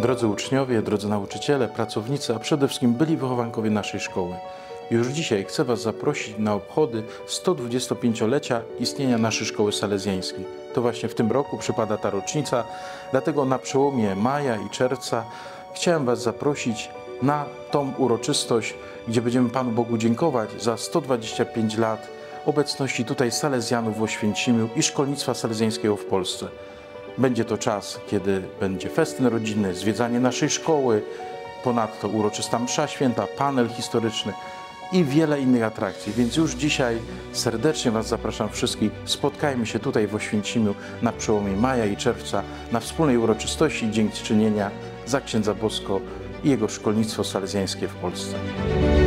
Drodzy uczniowie, drodzy nauczyciele, pracownicy, a przede wszystkim byli wychowankowie naszej szkoły. Już dzisiaj chcę Was zaprosić na obchody 125-lecia istnienia naszej szkoły salezjańskiej. To właśnie w tym roku przypada ta rocznica, dlatego na przełomie maja i czerwca chciałem Was zaprosić na tą uroczystość, gdzie będziemy Panu Bogu dziękować za 125 lat obecności tutaj salezjanów w Oświęcimiu i szkolnictwa salezjańskiego w Polsce. Będzie to czas, kiedy będzie festyn rodzinny, zwiedzanie naszej szkoły, ponadto uroczysta msza święta, panel historyczny i wiele innych atrakcji. Więc już dzisiaj serdecznie Was zapraszam wszystkich. Spotkajmy się tutaj w Oświęcimiu na przełomie maja i czerwca na wspólnej uroczystości dziękczynienia za księdza Bosko i jego szkolnictwo salezjańskie w Polsce.